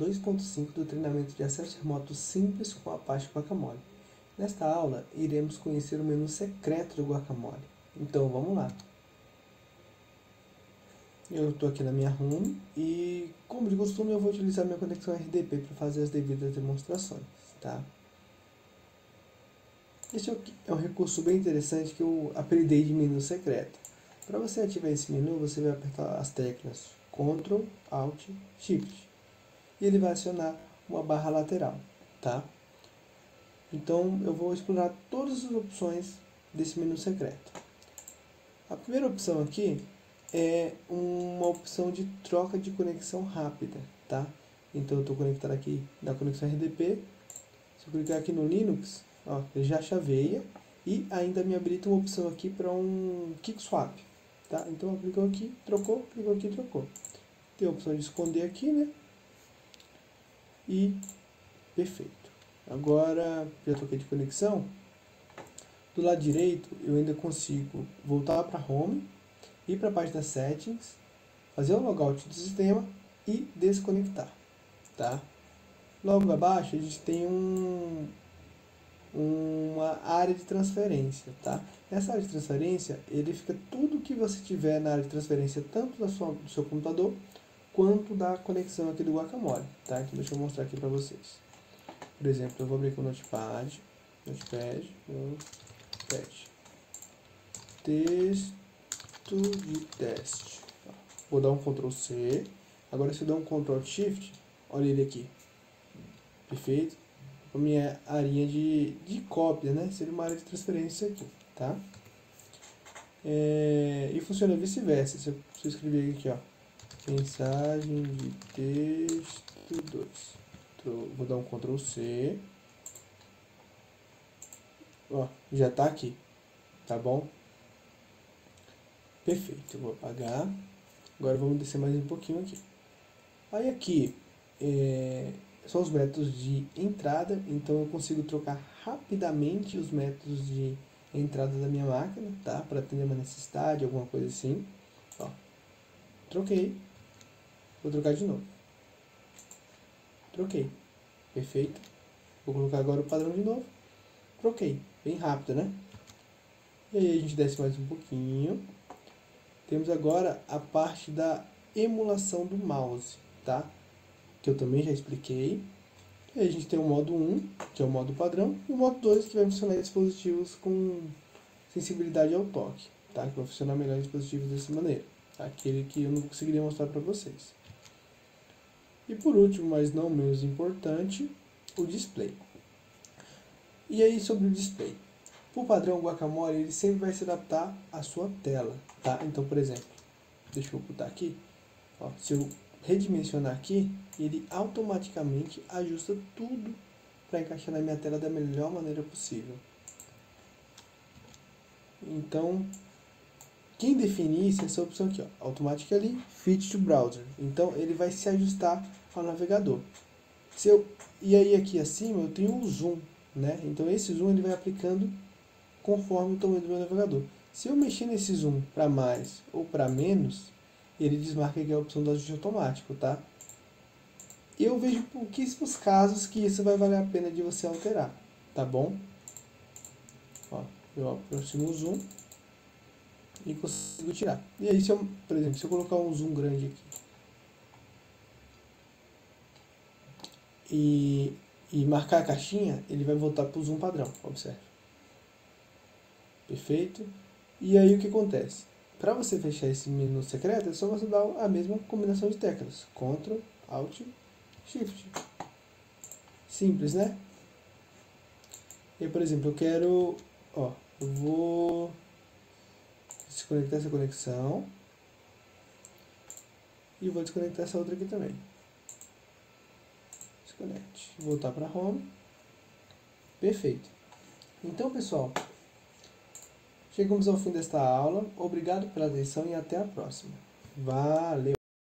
2.5 do treinamento de acesso remoto simples com Apache Guacamole. Nesta aula, iremos conhecer o menu secreto do Guacamole. Então, vamos lá. Eu estou aqui na minha home e, como de costume, eu vou utilizar minha conexão RDP para fazer as devidas demonstrações, tá? Este é um recurso bem interessante que eu apelidei de menu secreto. Para você ativar esse menu, você vai apertar as teclas Ctrl, Alt, Shift. E ele vai acionar uma barra lateral, tá? Então, eu vou explorar todas as opções desse menu secreto. A primeira opção aqui é uma opção de troca de conexão rápida, tá? Então, eu estou conectado aqui na conexão RDP. Se eu clicar aqui no Linux, ó, ele já chaveia e ainda me habilita uma opção aqui para um Kick Swap, tá? Então, clicou aqui, trocou, clicou aqui, trocou. Tem a opção de esconder aqui, né? E perfeito. Agora, já troquei de conexão. Do lado direito, eu ainda consigo voltar para Home, ir para a página Settings, fazer o logout do sistema e desconectar, tá? Logo abaixo, a gente tem uma área de transferência, tá? Nessa área de transferência, ele fica tudo que você tiver na área de transferência, tanto do seu computador, quanto da conexão aqui do Guacamole, tá? Então, deixa eu mostrar aqui para vocês. Por exemplo, eu vou abrir com o Notepad, texto de teste. Vou dar um Ctrl C. Agora, se eu der um Ctrl Shift, olha ele aqui. Perfeito? A minha arinha de cópia, né? Seria uma área de transferência aqui, tá? E funciona vice-versa. Se eu escrever aqui, ó, mensagem de texto 2. Vou dar um Ctrl C. Ó, já está aqui, tá bom? Perfeito, eu vou apagar. Agora vamos descer mais um pouquinho aqui. Aí aqui são os métodos de entrada, então eu consigo trocar rapidamente os métodos de entrada da minha máquina, tá? Para atender uma necessidade, alguma coisa assim. Ó, troquei. Vou trocar de novo. Troquei. Perfeito. Vou colocar agora o padrão de novo. Troquei. Bem rápido, né? E aí a gente desce mais um pouquinho. Temos agora a parte da emulação do mouse, tá? Que eu também já expliquei. E aí a gente tem o modo 1, que é o modo padrão, e o modo 2, que vai funcionar em dispositivos com sensibilidade ao toque, tá? Que vai funcionar melhor em dispositivos dessa maneira. Aquele que eu não conseguiria mostrar para vocês. E por último, mas não menos importante, o display. E aí sobre o display? Por padrão, o Guacamole ele sempre vai se adaptar à sua tela, tá? Então, por exemplo, deixa eu botar aqui, ó, se eu redimensionar aqui, ele automaticamente ajusta tudo para encaixar na minha tela da melhor maneira possível. Então, quem define isso é essa opção aqui, ó, Automatically Fit to Browser. Então, ele vai se ajustar ao navegador. E aí aqui acima eu tenho o zoom, né? Então, esse zoom ele vai aplicando conforme o tamanho do meu navegador. Se eu mexer nesse zoom para mais ou para menos, ele desmarca aqui a opção do ajuste automático, tá? Eu vejo pouquíssimos casos que isso vai valer a pena de você alterar, tá bom? Ó, eu aproximo o zoom e consigo tirar. E aí, por exemplo, se eu colocar um zoom grande aqui e marcar a caixinha, ele vai voltar para o zoom padrão, observe. Perfeito? E aí o que acontece? Para você fechar esse menu secreto, é só você dar a mesma combinação de teclas. Ctrl, Alt, Shift. Simples, né? E, por exemplo, eu quero... Ó, eu vou desconectar essa conexão. E vou desconectar essa outra aqui também. Desconecte. Voltar para Home. Perfeito. Então, pessoal... Chegamos ao fim desta aula. Obrigado pela atenção e até a próxima. Valeu!